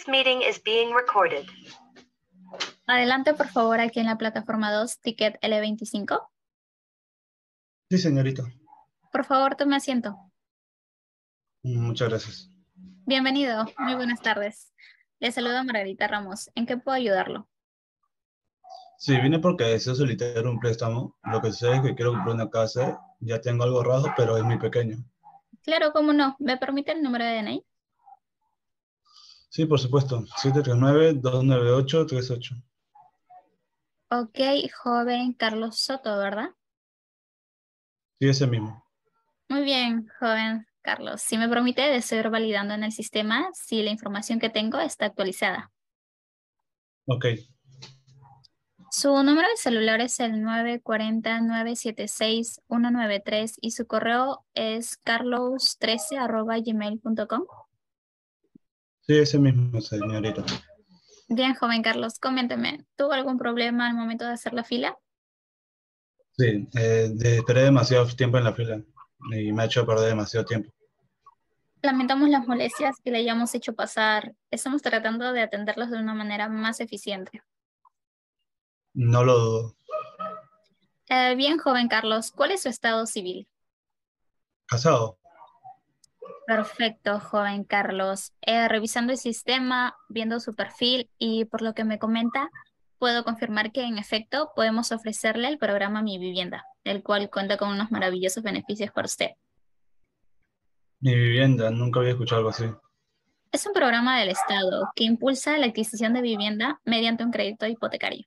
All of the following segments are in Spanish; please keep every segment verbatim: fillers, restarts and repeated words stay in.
meeting is being recorded. Adelante, por favor, aquí en la plataforma dos, ticket L veinticinco. Sí, señorita. Por favor, tome asiento. Muchas gracias. Bienvenido, muy buenas tardes. Le saluda Margarita Ramos. ¿En qué puedo ayudarlo? Sí, vine porque deseo solicitar un préstamo. Lo que sucede es que quiero comprar una casa. Ya tengo algo ahorrado, pero es muy pequeño. Claro, cómo no. ¿Me permite el número de D N I? Sí, por supuesto. siete tres nueve, dos nueve ocho, tres ocho. Ok, joven Carlos Soto, ¿verdad? Sí, ese mismo. Muy bien, joven Carlos. Si me permite, deseo ir validando en el sistema si la información que tengo está actualizada. Ok. Su número de celular es el nueve cuatro cero, nueve siete seis, uno nueve tres y su correo es carlos trece arroba gmail punto com. Sí, ese mismo, señorita. Bien, joven Carlos, coménteme, ¿tuvo algún problema al momento de hacer la fila? Sí, eh, de- esperé demasiado tiempo en la fila y me ha hecho perder demasiado tiempo. Lamentamos las molestias que le hayamos hecho pasar. Estamos tratando de atenderlos de una manera más eficiente. No lo dudo. Eh, bien, joven Carlos, ¿cuál es su estado civil? Casado. Perfecto, joven Carlos. Eh, revisando el sistema, viendo su perfil y por lo que me comenta, puedo confirmar que en efecto podemos ofrecerle el programa Mi Vivienda, el cual cuenta con unos maravillosos beneficios para usted. Mi vivienda, nunca había escuchado algo así. Es un programa del Estado que impulsa la adquisición de vivienda mediante un crédito hipotecario.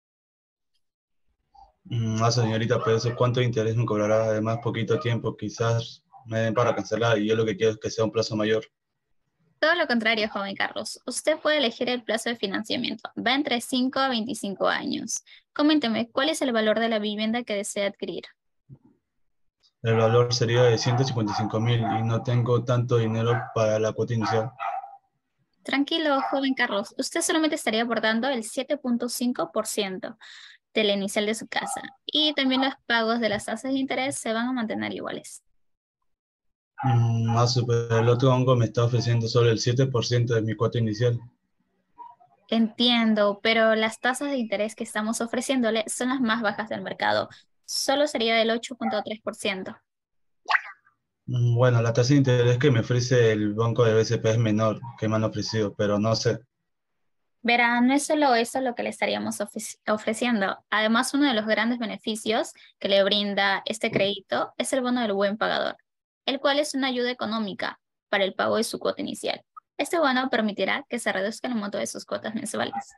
Mm, Ah, señorita, pero eso, ¿cuánto interés me cobrará? Además, poquito tiempo, quizás me den para cancelar y yo lo que quiero es que sea un plazo mayor. Todo lo contrario, joven Carlos. Usted puede elegir el plazo de financiamiento. Va entre cinco a veinticinco años. Coménteme, ¿cuál es el valor de la vivienda que desea adquirir? El valor sería de ciento cincuenta y cinco mil y no tengo tanto dinero para la cuota inicial. Tranquilo, joven Carlos. Usted solamente estaría aportando el siete punto cinco por ciento de la inicial de su casa. Y también los pagos de las tasas de interés se van a mantener iguales. Mm, No, super, el otro hongo me está ofreciendo solo el siete por ciento de mi cuota inicial. Entiendo, pero las tasas de interés que estamos ofreciéndole son las más bajas del mercado. Solo sería del ocho punto tres por ciento. Mm, Bueno, la tasa de interés que me ofrece el banco de B C P es menor que me han ofrecido, pero no sé. Verá, no es solo eso lo que le estaríamos ofreci- ofreciendo. Además, uno de los grandes beneficios que le brinda este crédito es el bono del buen pagador, el cual es una ayuda económica para el pago de su cuota inicial. Este bono permitirá que se reduzca el monto de sus cuotas mensuales.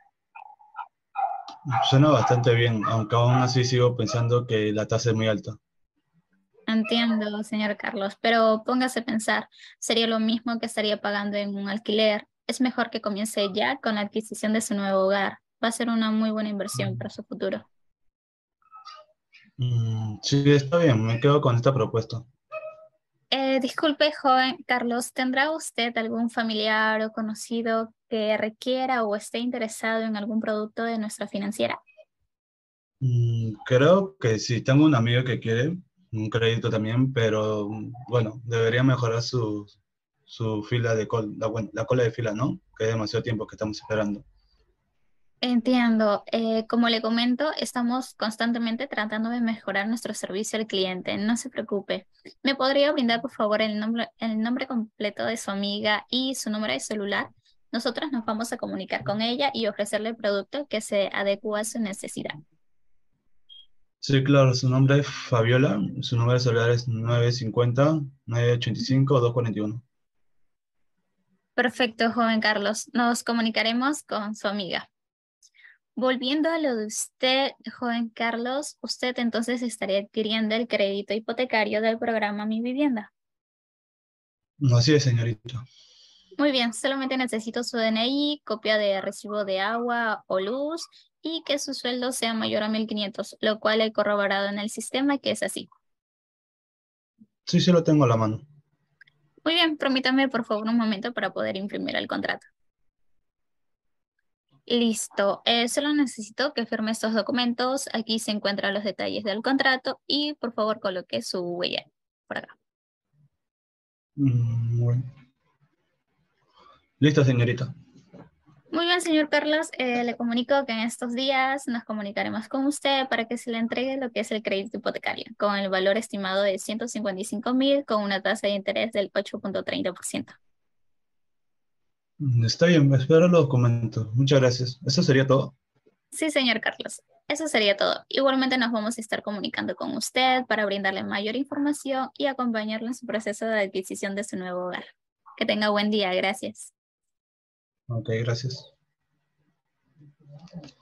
Suena bastante bien, aunque aún así sigo pensando que la tasa es muy alta. Entiendo, señor Carlos, pero póngase a pensar, sería lo mismo que estaría pagando en un alquiler. Es mejor que comience ya con la adquisición de su nuevo hogar. Va a ser una muy buena inversión para su futuro. Mm, sí, está bien, me quedo con esta propuesta. Eh, disculpe, joven Carlos, ¿tendrá usted algún familiar o conocido que requiera o esté interesado en algún producto de nuestra financiera? Mm, creo que sí, tengo un amigo que quiere un crédito también, pero mm, bueno, debería mejorar su, su fila de cola, la, buen- la cola de fila, ¿no? Que es demasiado tiempo que estamos esperando. Entiendo. Eh, como le comento, estamos constantemente tratando de mejorar nuestro servicio al cliente. No se preocupe. ¿Me podría brindar, por favor, el nombre, el nombre completo de su amiga y su número de celular? Nosotros nos vamos a comunicar con ella y ofrecerle el producto que se adecua a su necesidad. Sí, claro, su nombre es Fabiola, su número de celular es nueve cinco cero, nueve ocho cinco, dos cuatro uno. Perfecto, joven Carlos. Nos comunicaremos con su amiga. Volviendo a lo de usted, joven Carlos, usted entonces estaría adquiriendo el crédito hipotecario del programa Mi Vivienda. Así es, señorita. Muy bien, solamente necesito su D N I, copia de recibo de agua o luz y que su sueldo sea mayor a mil quinientos, lo cual he corroborado en el sistema que es así. Sí, sí lo tengo a la mano. Muy bien, permítame por favor un momento para poder imprimir el contrato. Listo, eh, solo necesito que firme estos documentos. Aquí se encuentran los detalles del contrato y por favor coloque su huella por acá. Mm, bueno. Listo, señorita. bien, señor Carlos, eh, le comunico que en estos días nos comunicaremos con usted para que se le entregue lo que es el crédito hipotecario, con el valor estimado de ciento cincuenta y cinco mil con una tasa de interés del ocho punto treinta por ciento. Mm, Está bien, espero los documentos. Muchas gracias. Eso sería todo. Sí, señor Carlos, eso sería todo. Igualmente nos vamos a estar comunicando con usted para brindarle mayor información y acompañarle en su proceso de adquisición de su nuevo hogar. Que tenga buen día, gracias. Ok, gracias.